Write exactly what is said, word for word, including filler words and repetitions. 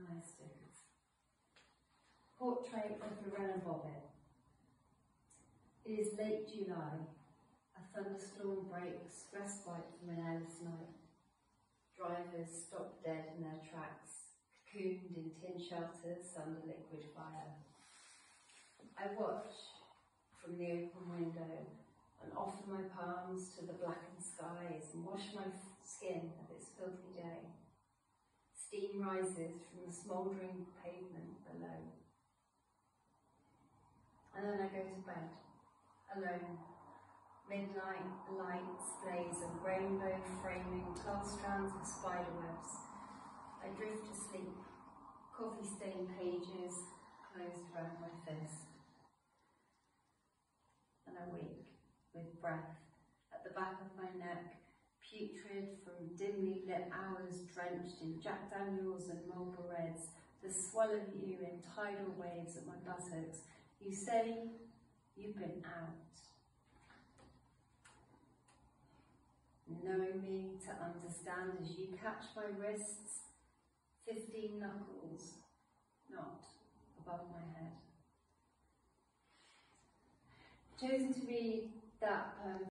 Nice stickers. Portrait of Lorena Bobbit. It is late July. A thunderstorm breaks respite from an airless night. Drivers stop dead in their tracks, cocooned in tin shelters under liquid fire. I watch from the open window and offer my palms to the blackened skies and wash my skin of its filthy day. Steam rises from the smouldering pavement below. And then I go to bed, alone. Midnight lights blaze of rainbow framing twelve strands of spider webs. I drift to sleep, coffee-stained pages closed around my fist. And I wake with breath at the back of my neck, putrid from dimly lit hours drenched in Jack Daniels and Marlboro Reds, to swallow you in tidal waves at my buttocks. You say you've been out. Know me to understand as you catch my wrists, fifteen knuckles, not above my head. Chosen to read that poem